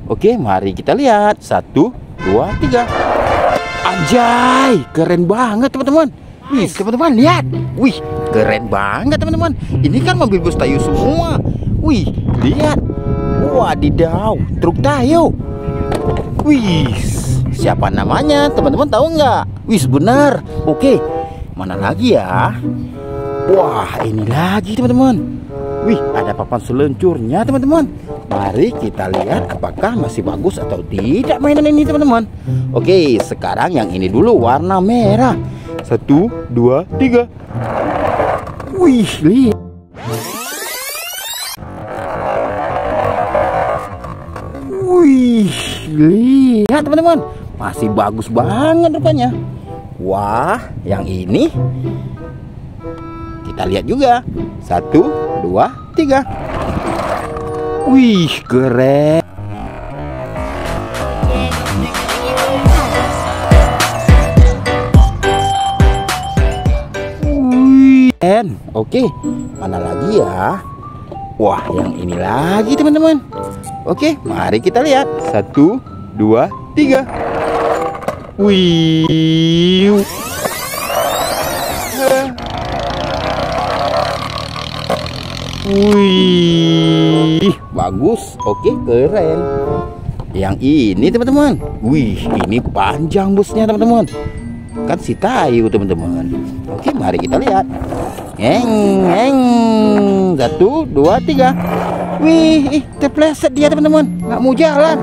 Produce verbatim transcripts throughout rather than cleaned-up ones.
Oke, mari kita lihat. Satu, dua, tiga. Anjay, keren banget teman-teman. Wih, teman-teman lihat. Wih, keren banget teman-teman. Ini kan mobil bus Tayo semua. Wih, lihat. Wadidaw, truk Tayo. Wih, siapa namanya? Teman-teman tahu nggak? Wih, benar. Oke, mana lagi ya? Wah, ini lagi teman-teman. Wih, ada papan seluncurnya teman-teman. Mari kita lihat apakah masih bagus atau tidak mainan ini teman-teman. Oke, sekarang yang ini dulu warna merah. Satu, dua, tiga. Wih, lihat. Wih, lihat teman-teman. Masih bagus banget rupanya. Wah, yang ini kita lihat juga. Satu, dua, tiga. Wih, keren. Wih, keren. Oke, mana lagi ya? Wah, yang ini lagi teman-teman. Oke, mari kita lihat. Satu, dua, tiga. Wih. Wih, bagus. Oke, keren. Yang ini teman-teman. Wih, ini panjang busnya teman-teman. Kan si Tayo teman-teman. Oke, mari kita lihat. Eng, eng. Satu, dua, tiga. Wih, terpleset dia teman-teman. Nggak mau jalan.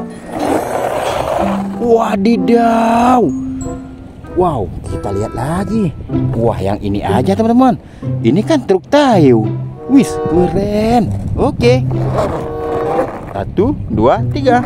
Wadidaw. Wow, kita lihat lagi. Wah, yang ini aja teman-teman. Ini kan truk Tayo. Wih, keren. Oke. Satu, dua, tiga.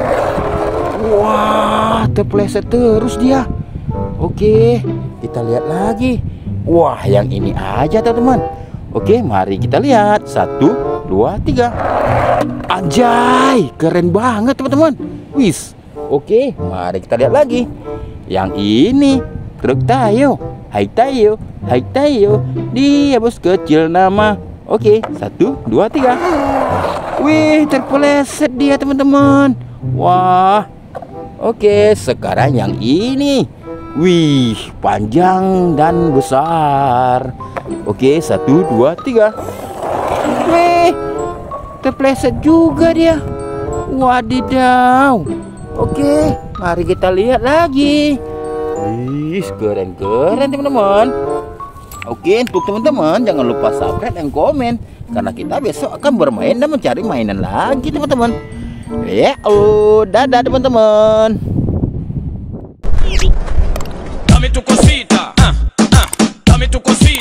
Wah, terpleset terus dia. Oke, kita lihat lagi. Wah, yang ini aja teman-teman. Oke, mari kita lihat. Satu, dua, tiga. Anjay, keren banget teman-teman. Wih. Oke, mari kita lihat lagi. Yang ini truk Tayo. Hai Tayo, hai Tayo. Dia bos kecil nama. Oke, satu, dua, tiga. Wih, terpeleset dia teman-teman. Wah. Oke, sekarang yang ini. Wih, panjang dan besar. Oke, satu, dua, tiga. Wih, terpeleset juga dia. Wadidaw. Oke, mari kita lihat lagi. Wih, keren-keren teman-teman. Oke, untuk teman-teman jangan lupa subscribe dan komen, karena kita besok akan bermain dan mencari mainan lagi teman-teman. Ya, oh, dadah teman-teman. Dame tu cosita, ah, ah, dame tu cosita.